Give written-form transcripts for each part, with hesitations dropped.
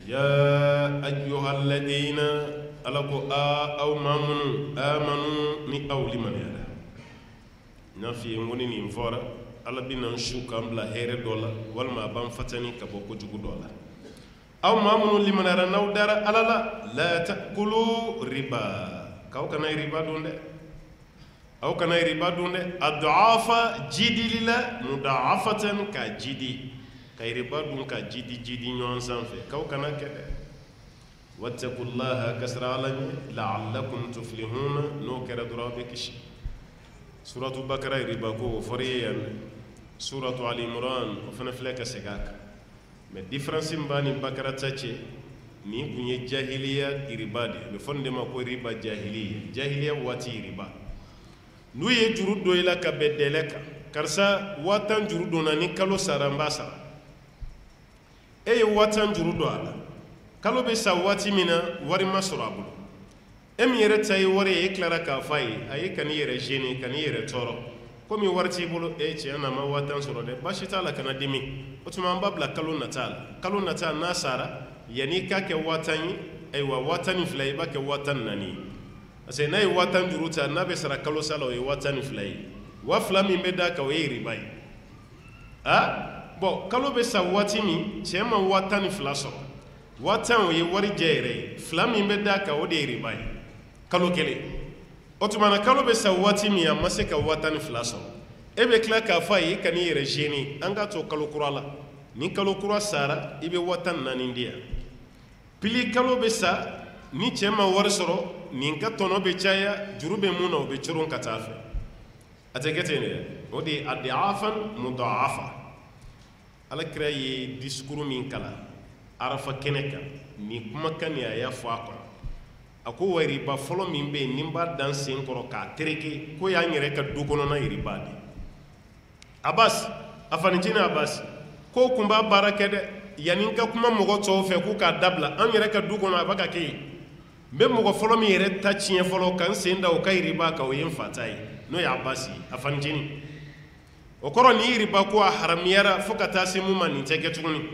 يا أيها الذين ألقوا أو آمنوا ni aw liman yala nafi ngoni ni mfora ala bina shuka mbla here dola walma ban fatani ka boko jugu dola aw mamunu liman yara nawdara alala la takulu riba kaw kana riba dunde aw kana riba dunde ad'afa jidilila mudafatan ka jidi kay riba dun ka jidi nyon sanfe kaw kana kede wattaqullaha kasra alani la'allakum tuflihuna no kera durabekishi suratu bakara riba ko foriyan suratu ali imran ofana fleka segaka me difference mbani bakara tache ni kunye jahiliya iribade be fonde ma ko riba jahiliya wati riba nuye jurudo ila ka bedeleka karsa watan jurudo na ni kalo sarambasa watan jurudo ala kalo be sa wati mina wari masurabu yere tay wari eklara ka fay ay kan yere jeni kan yere toro komi warti bulu ci ana ma watan suro de bashita la kana dimi otuma mbabla kalo natal nasara yani ka ke watani wa watani flay ba ke watan nani ase nay watan juruta na be sara kalo sala o watani flay wa flami mbeda ka o ribai bo kalo be sa wati mi chema watani flaso watan o wari jere flami mbeda ka o de ribai kalo kele otumana kalo be sa wati mi amase ka watani flaso ebe kla ka fayi kan yere jeni anga to kalo kurala ni kalo kura sara ibe watan nani ndia pili kalo be sa ni chema war soro ni ka tono be chaya jurube muna o be churun katafe ategete ne odi ad'afan mudha'afa ala krayi diskuru min kala arafa keneka ni kuma kan ya fa ako wari ba folo min be nimba dansin koro ka tereke ko ya nyere ka dukono na iriba de abbas afanijina abbas ko kumba barake de yanin ka kuma mogo to fe ku ka dabla an yere ka dukono abaka ke be mogo folo mi yere ta chien folo kan senda o kai riba ka o yin fatai no ya abbasi afanijini o koro ni riba ko haramiyara fokata simu man ni tege tuni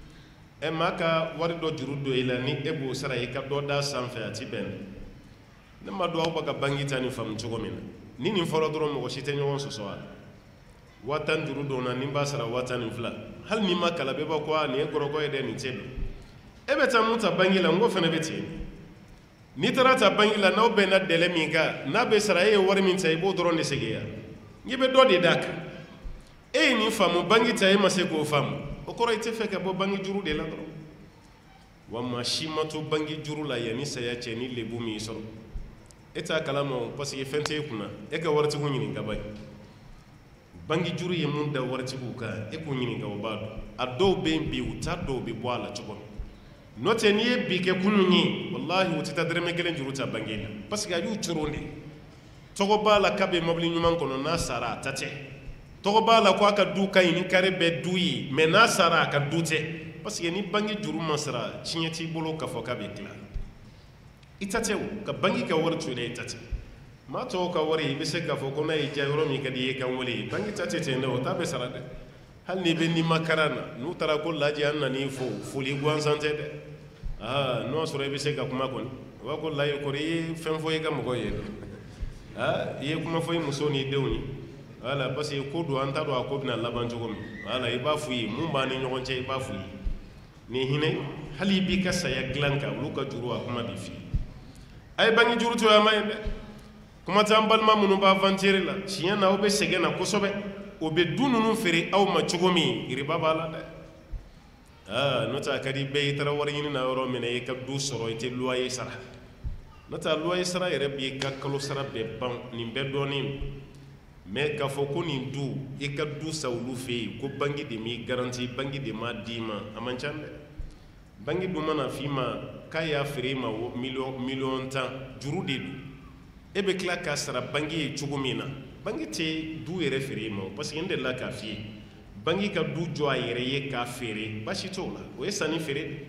maka wari do jurudo ila ni ebo sara ka do da sanfe ati ben ne ma do baka bangita ni fam cogo mina ni foro doro mo shite nyon so so watan jurudo na ni basara watan fla hal ni makala be ba ko ni gorogo ede ni tebe ebe ta muta bangila ngo fene beti ni tarata bangila no be na dele mi ga na be sara wari min tay bo doro ne segeya ni be do de dak ni famu bangita ma se ko famu o koro ite feke bo bangi juru de la doro wamma shimatu bangi juru la yani saya cheni lebu mi soro eta kalamo parce que fente kuna e ka warti ko nyini gabay bangi juru ye mun da warti ko ka e ko nyini gaw bado addo be bi uta do be boala chogo note ni e bi ke kunu ni wallahi utita dreme gelen juru ta bangi la parce que aju churonde togo bala kabe mabli nyuman kono na sara tate togo bala ko aka du kay ni kare be duyi me na sara ka dute parce que ni bangi juru masara chinyati bolo ka foka be kla itatew ka bangi ka wartu de itate ma to ka wari be se ka foko na ija yoro mi ka di kan wali bangi tate te ndo ta be sara de hal ni be ni makarana nu tara ko laji anna ni fo fuli gwan sante de no sore be se ka kuma kon wa ko lay ko ri fem fo ka mo ko ye ye kuma fo muso ni dewni wala parce que ko do anta do ko bina laban jogo mi wala iba fuyi mun ba ni nyogon che iba fuyi ni hine hali bi ka saya glanka luka juru kuma bi fi ay bangi juru to ya may kuma tambal ma munu ba aventure la chiya na obe sege na kosobe obe dununu fere aw ma jogo mi riba bala de nota kadi be tara wari ni na ro mene e ka du soro ite loyer sara nota loyer sara yere bi ka kalo sara be ban ni be doni mais ka fo ko ni du e ka du sawlu fe ko bangi de mi garantie bangi de ma dima amancande bangi du mana fima kaya frima million tan juru de du e be kla ka sara bangi chugumina bangi te du ere frima parce que ndela ka fi bangi ka du jo ayere ye ka fere bashitola o esani fere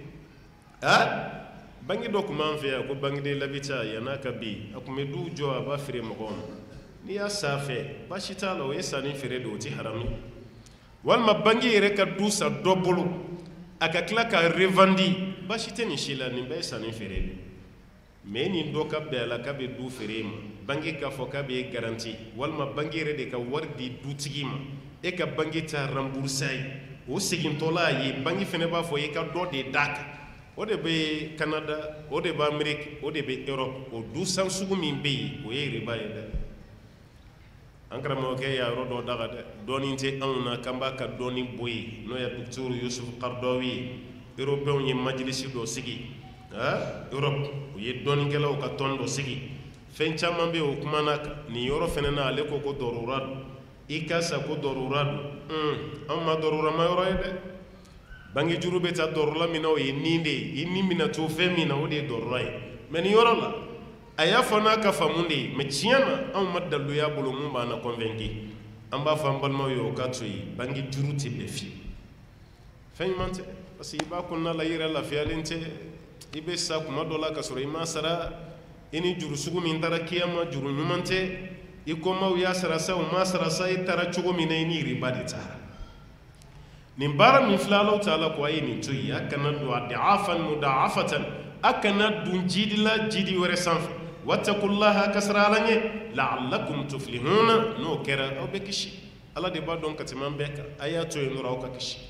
bangi do kuma fe ko bangi de labita yana ka bi akume du jo aba fere mo ni ya safe bashita la o yesani fere do ti harami walma bangi yere ka dusa dobulu aka tila ka revandi basi tɛ nin si la nin bɛɛ ye sanni feere de mais nin dɔ ka bɛn a la k'a bɛ du feere ma banque k'a fɔ k'a bɛ garanti walima banque yɛrɛ de ka wari di dutigi ma e ka banque t'a rembourser a ye o segintɔla a ye banque fɛnɛ b'a fɔ e ka dɔ de d'a kan o de bɛ Canada o de bɛ Amérique o de bɛ Europe o dusan sugu min bɛ yen o ye riba ye dɛ an karamɔgɔkɛ y'a yɔrɔ dɔ daga dɛ dɔɔni tɛ anw na k'an b'a ka dɔɔni bɔ yen n'o ye docteur Yusuf Qaradawi ye européens ye majlisi dɔ sigi Europe u ye dɔɔnikɛlaw ka tɔn dɔ sigi fɛn caman bɛ yen o kumana kan nin yɔrɔ fɛnɛ na ale ko dɔrɔra don i ka sa ko dɔrɔra don anw ma dɔrɔra ma yɔrɔ ye dɛ banque juru bɛ taa dɔrɔla min na o ye nin de ye i ni mina to fɛn min na o de ye dɔrɔra ye mais nin yɔrɔ la a y'a fɔ n'a ka faamu de ye mais tiɲɛ na anw ma dalu y'a bolo mun b'an na convaincre an b'a fɔ an balimaw ye o ka to yen banque juru tɛ bɛɛ fiye fɛn ɲuman tɛ parce que i b'a kɔnɔna la i yɛrɛ lafiyalen tɛ i bɛ sa kuma dɔ la ka sɔrɔ i ma sara i ni juru sugu min taara kiyama juru ɲuman tɛ i kɔmaw y'a sara sa u ma sara sa i taara cogo min na i ni riba de taara nin baara min filɛ Alahu Taala ko a ye nin to yen a kana don ad'afan muda'afatan a kana dun jidi la jidi wɛrɛ sanfɛ wattaqullaha a ka sira Ala ɲɛ la'allakum tuflihuna n'o kɛra aw bɛ kisi Ala de b'a dɔn ka tɛmɛ an bɛɛ kan a y'a to yen dɔrɔn aw ka kisi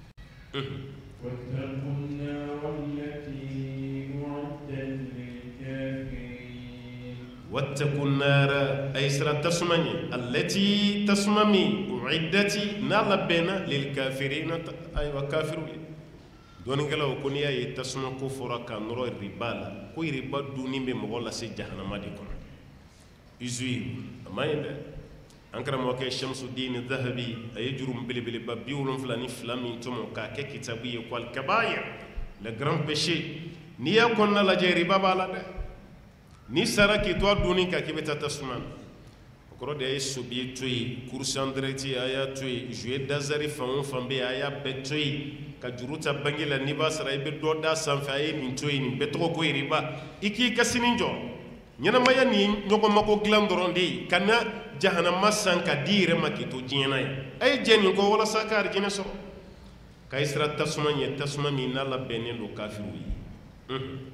واتقوا النار أي سر تسمني التي تسممي أعدت نالبنا للكافرين أي وكافرون دون كلا وكونيا يتسمى كفرا كنور الربا كوي ربا دوني بمغلا سي جهنم ديكم يزوي ما ينده أنكر موكي شمس الدين الذهبي أي جرم بلي بلي بيولون فلاني فلامي تومو كاكي كتابي يقول كباير le grand péché niya konna la je riba bala de ni sara ki to duni ka kibeta tasman okoro de subi toyi course en direct aya toyi jouer d'azari fam fambe aya betoyi ka juruta bangila ni ba sara ibe do da sanfa ay ni toyi ni betro ko riba iki kasini njo nyana maya ni nyoko mako glandorondi kana jahannama sanka dire makito jina ay jeni ko wala sakar jina so kay sira tasman ye tasman mi na la benen do kafiru yi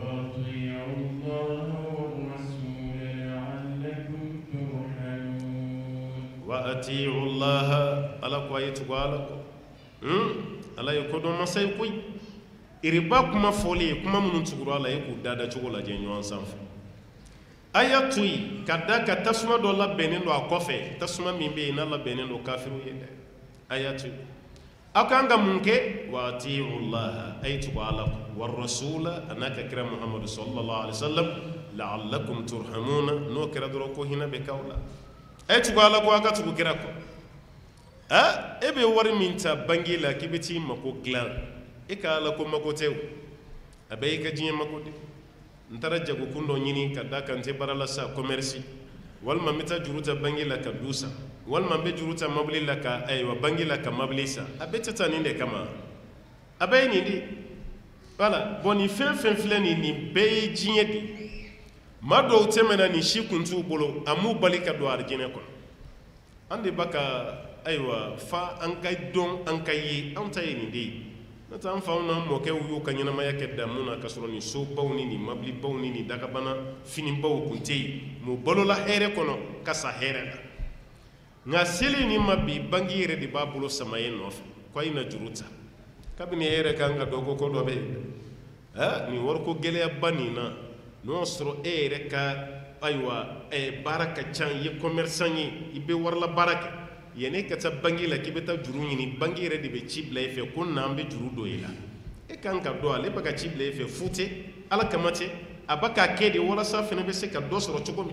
وأطيعوا الله على كويت قالكم على يكون ما سيكوي إرباك ما فولي كما من تقول على يكون دادا تقول جنوان سانف ayatui kadaka tasuma do la benendo akofe tasuma mimbe na la benendo kafiru yende ayatui akanga munke wa atiu Allah aytu alakum war rasula anaka kira Muhammad sallallahu alaihi wasallam la'allakum turhamuna no kira doro ko hina be kawla aytu alakum akatu kira ko ebe wari minta bangila kibiti mako glan e ka ala ko mako tew abe ka jinya mako de ntara jago kundo nyini kada kante barala sa commerce walma mita juruta bangila ka dusa walma be juruta mabli la ka aywa bangila ka mablisa abe tata ni de kama abe ni di wala boni fen fleni ni be jinya di mado temena ni shikuntu bolo amu balika do arjine ko ande baka aywa fa an kay don an kay an tay ni di nata an fauna mo ke wu ka nyina maya ke damuna ka soro ni so bawni ni mabli bawni ni daga bana fini baw kunte mo bolo la here kono kasa here nga seli ni mabbi bangire di babulo samaye nof ko ina juruta kabini here kanga dogo ko do be ni worko gele banina no soro ere ka aywa baraka chan ye commerçant yi ibe warla baraka yene kata bangila kibeta juru nyini bangire de be cible fe kunna ambe juru do ila e kan ka do ale baka cible fe fute ala kamate abaka kede wala sa fene be se ka do soro chogomi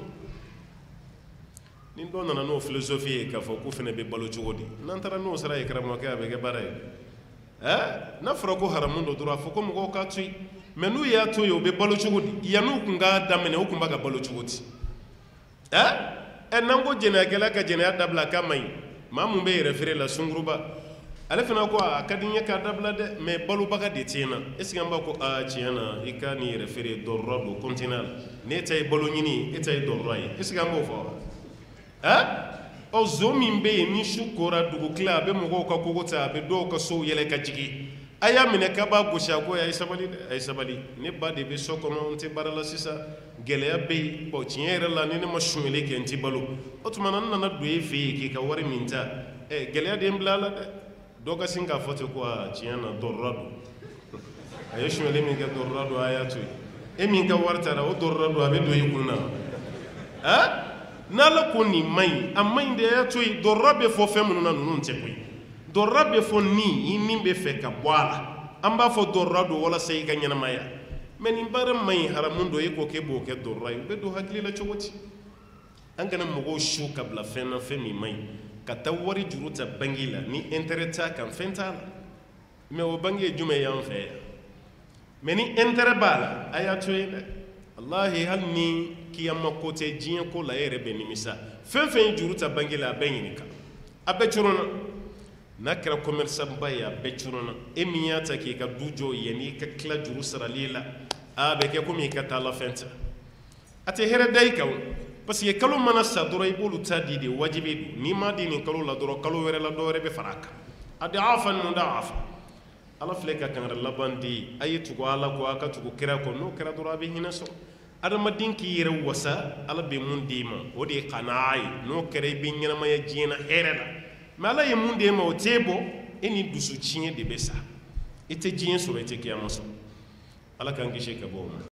nin do nana no philosophie ka fo ku fene be balo chogodi nan tara no sara e karamo ka be ke bare na fro ko haramundo dura fo ko mo ka tui menu ya to yo be balo chogodi yanu kunga damene o kumba ka balo chogodi nango jena gela ka jena dabla kamai mamu be refere la sunguruba ale fana ko akadinya ka dabla de me balu baga de tina esiga mbako a tiana ikani refere do robo continental ne tay balu nyini etay do roy esiga mbo fo o zomi mbe ni shukura dugu kla be mo ka kogota be do ka so yele ka jigi a y'a minɛ k'a b'a gosi a ko a ye sabali dɛ a ye sabali ne ba de bɛ so kɔnɔ n tɛ baara la sisan gɛlɛya bɛ yen bon tiɲɛ yɛrɛ la ni ne ma suɲɛli kɛ n tɛ balo o tuma na n nana don e fɛ yen k'i ka wari min ta gɛlɛya de n bila a la dɛ dɔ ka sin k'a fɔ ten ko tiɲɛ na dɔrɔra don a ye suɲɛli min kɛ dɔrɔra don a y'a to yen e min ka wari taara o dɔrɔra don a bɛ don i kun na n'ala ko nin man ɲi a man ɲi de a y'a to yen dɔrɔra bɛ fɔ fɛn minnu na ninnu tɛ koyi dɔrɔra bɛ fɔ ni i min bɛ fɛ ka bɔ a la an b'a fɔ dɔrɔra don walasa i ka ɲɛnamaya mɛ nin baara man ɲi haramu don e ko k'e b'o kɛ dɔrɔra ye o bɛ don hakili la cogo di an kana mɔgɔw su ka bila fɛn na fɛn min man ɲi ka taa wari juru ta banki la ni intérêt t'a kan fɛn t'a la mɛ o banki ye jumɛn ye an fɛ yan mɛ ni intérêt b'a la a y'a to yen dɛ walahi hali ni kiyama ko tɛ diɲɛ ko la e yɛrɛ bɛ nimisa fɛn fɛn ye juru ta banki la a bɛɛ ɲininka a bɛɛ coronna n'a kɛra commerçant ba ye a bɛɛ coronna e min y'a ta k'i ka du jɔ yanni i ka tila juru sarali la a bɛ kɛ komi i ka taa la fɛn ta a tɛ hɛrɛ da i kan parce que kalo mana sa dɔrɔn i b'olu ta di de wajibi don n'i m'a di nin kalo la dɔrɔn kalo wɛrɛ la dɔ wɛrɛ bɛ fara a kan a de afa nin da afa ala filɛ ka kangari laban di a ye tugu ala kɔ a ka tugu kira kɔ n'o kɛra dɔrɔn a bɛ hinɛ sɔrɔ adamaden k'i yɛrɛ wasa ala bɛ mun d'i ma o de ye kanaa ye n'o kɛra i bɛ ɲɛnamaya diɲɛ na hɛrɛ la mɛ ala ye mun d'e ma o t'e bɔ e ni dusu tiɲɛ de bɛ sa i tɛ diɲɛ sɔrɔ i tɛ kiyama sɔrɔ ala k'an kisi ka bɔ o ma